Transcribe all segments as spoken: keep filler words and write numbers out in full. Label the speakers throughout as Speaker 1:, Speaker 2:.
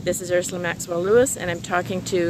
Speaker 1: This is Ursula Maxwell-Lewis, and I'm talking to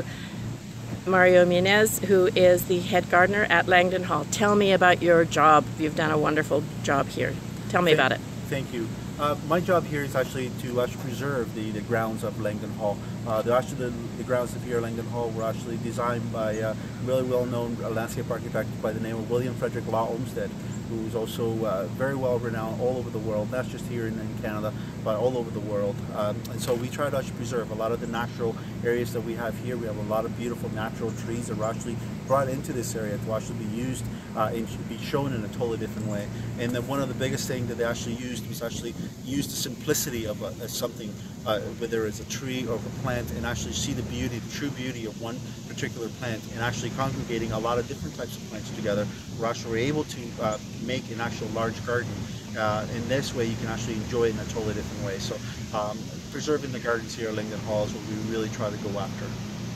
Speaker 1: Mario Muniz, who is the head gardener at Langdon Hall. Tell me about your job. You've done a wonderful job here. Tell me
Speaker 2: thank,
Speaker 1: about it.
Speaker 2: Thank you. Uh, my job here is actually to actually preserve the, the grounds of Langdon Hall. Uh, the, actually, the, the grounds of here at Langdon Hall were actually designed by a really well-known landscape architect by the name of William Frederick Law Olmsted, who is also uh, very well renowned all over the world, not just here in, in Canada, but all over the world. Um, and so we try to actually preserve a lot of the natural areas that we have here. We have a lot of beautiful natural trees that were actually brought into this area to actually be used uh, and be shown in a totally different way. And then one of the biggest things that they actually used was actually use the simplicity of a, a something, uh, whether it's a tree or a plant, and actually see the beauty, the true beauty of one particular plant, and actually congregating a lot of different types of plants together. We're actually able to uh, make an actual large garden. Uh, in this way, you can actually enjoy it in a totally different way. So um, preserving the gardens here at Langdon Hall is what we really try to go after.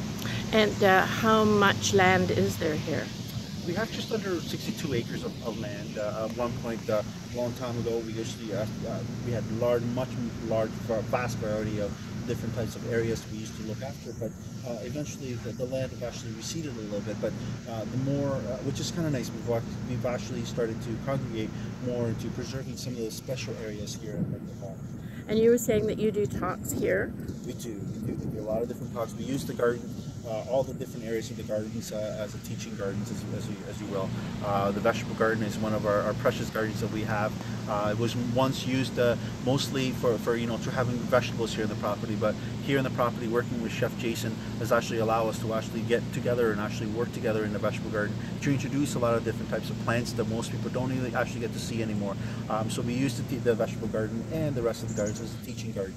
Speaker 1: And uh, how much land is there here?
Speaker 2: We have just under sixty-two acres of, of land. Uh, at one point, uh, a long time ago, we usually uh, uh, we had large, much large, vast variety of different types of areas we used to look after. But uh, eventually, the, the land have actually receded a little bit. But uh, the more, uh, which is kind of nice, we've, walked, we've actually started to congregate more into preserving some of the special areas here at Langdon Hall.
Speaker 1: And you were saying that you do talks here?
Speaker 2: We do. We do, we do a lot of different talks. We use the garden. Uh, all the different areas of the gardens uh, as a teaching gardens, as, as, you, as you will. Uh, the vegetable garden is one of our, our precious gardens that we have. Uh, it was once used uh, mostly for, for you know for having vegetables here in the property, but here in the property, working with Chef Jason has actually allowed us to actually get together and actually work together in the vegetable garden to introduce a lot of different types of plants that most people don't really actually get to see anymore. Um, so we use the, the vegetable garden and the rest of the gardens as a teaching garden.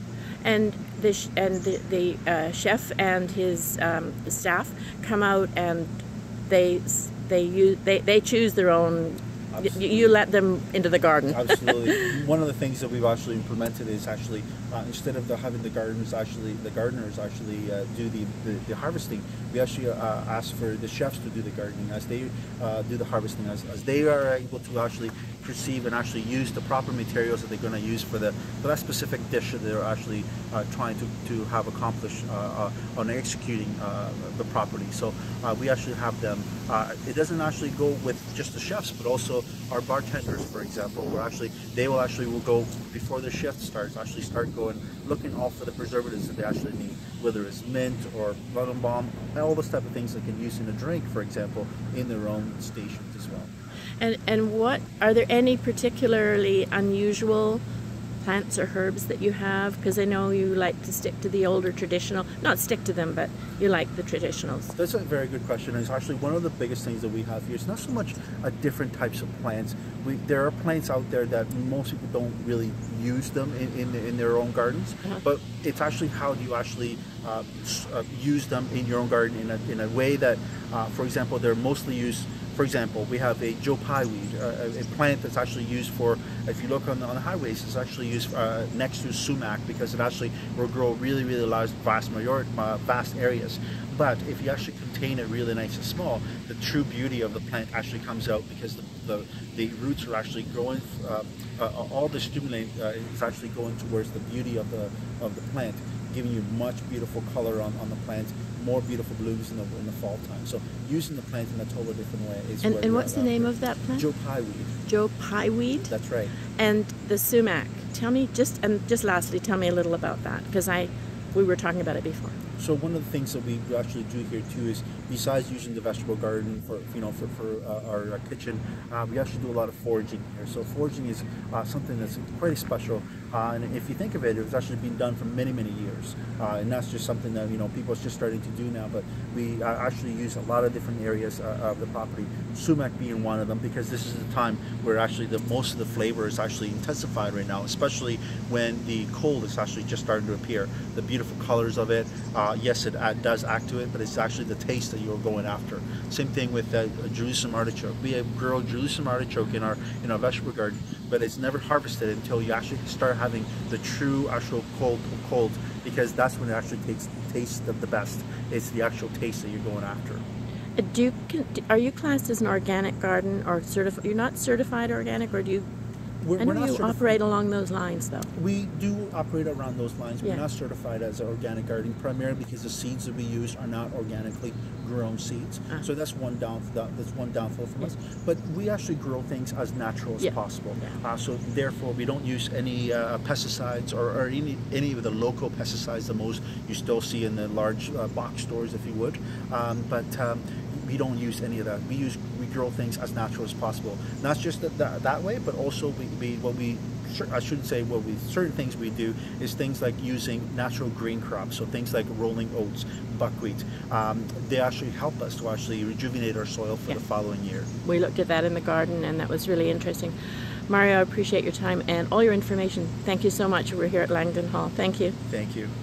Speaker 1: And the sh and the, the uh, chef and his um, staff come out and they they use they, they choose their own. You, you let them into the garden.
Speaker 2: Absolutely. One of the things that we've actually implemented is actually uh, instead of the, having the gardens actually the gardeners actually uh, do the, the, the harvesting, we actually uh, ask for the chefs to do the gardening as they uh, do the harvesting, as, as they are able to actually perceive and actually use the proper materials that they're going to use for the for that specific dish that they're actually uh, trying to, to have accomplished uh, uh, on executing uh, the property. So uh, we actually have them. Uh, it doesn't actually go with just the chefs, but also our bartenders, for example, where actually they will actually will go before their shift starts, actually start going looking all for the preservatives that they actually need, whether it's mint or lemon balm, and all those type of things they can use in a drink, for example, in their own stations as well.
Speaker 1: And and what are there any particularly unusual plants or herbs that you have? Because I know you like to stick to the older traditional, not stick to them, but you like the traditionals.
Speaker 2: That's a very good question. It's actually one of the biggest things that we have here. It's not so much uh, different types of plants. We, there are plants out there that most people don't really use them in, in, in their own gardens, uh-huh. But it's actually how do you actually uh, uh, use them in your own garden in a, in a way that, uh, for example, they're mostly used. For example, we have a Joe Pye weed, uh, a plant that's actually used for, if you look on the, on the highways, it's actually used uh, next to sumac because it actually will grow really, really large, vast, majority, uh, vast areas. But if you actually contain it really nice and small, the true beauty of the plant actually comes out because the, the, the roots are actually growing, uh, uh, all the stimulant uh, is actually going towards the beauty of the, of the plant, giving you much beautiful color on, on the plant, more beautiful blooms in the, in the fall time. So using the plant in a totally different way is
Speaker 1: And,
Speaker 2: what
Speaker 1: and what's the name of that plant?
Speaker 2: Joe Pye weed.
Speaker 1: Joe Pye weed?
Speaker 2: That's right.
Speaker 1: And the sumac. Tell me, just and just lastly, tell me a little about that, because I, we were talking about it before.
Speaker 2: So one of the things that we actually do here too is, besides using the vegetable garden for you know for, for uh, our, our kitchen, uh, we actually do a lot of foraging here. So foraging is uh, something that's quite special, uh, and if you think of it, it was actually being done for many many years, uh, and that's just something that you know people are just starting to do now. But we uh, actually use a lot of different areas uh, of the property, sumac being one of them, because this is the time where actually the most of the flavor is actually intensified right now, especially when the cold is actually just starting to appear. The beautiful colors of it. Uh, yes, it uh, does act to it, but it's actually the taste that you're going after. Same thing with uh, Jerusalem artichoke. We have grown Jerusalem artichoke in our in our vegetable garden, but it's never harvested until you actually start having the true actual cold cold, because that's when it actually takes tastes the, the best. It's the actual taste that you're going after.
Speaker 1: Uh, do you, can, are you classed as an organic garden or certified? You're not certified organic, or do you
Speaker 2: We're,
Speaker 1: I know
Speaker 2: we're not
Speaker 1: you
Speaker 2: certif-
Speaker 1: operate along those lines, though.
Speaker 2: We do operate around those lines. We're
Speaker 1: Yeah.
Speaker 2: not certified as organic gardening, primarily because the seeds that we use are not organically grown seeds.
Speaker 1: Ah.
Speaker 2: So that's one down that's one downfall from us. But we actually grow things as natural as
Speaker 1: Yeah.
Speaker 2: possible.
Speaker 1: Yeah.
Speaker 2: Uh, so therefore, we don't use any uh, pesticides or, or any any of the local pesticides. The most you still see in the large uh, box stores, if you would. Um, but um, we don't use any of that. We use we grow things as natural as possible. Not just that that, that way, but also we, we what we I shouldn't say what we certain things we do is things like using natural green crops. So things like rolling oats, buckwheat. Um, they actually help us to actually rejuvenate our soil for
Speaker 1: Yeah.
Speaker 2: the following year.
Speaker 1: We looked at that in the garden, and that was really interesting. Mario, I appreciate your time and all your information. Thank you so much. We're here at Langdon Hall. Thank you.
Speaker 2: Thank you.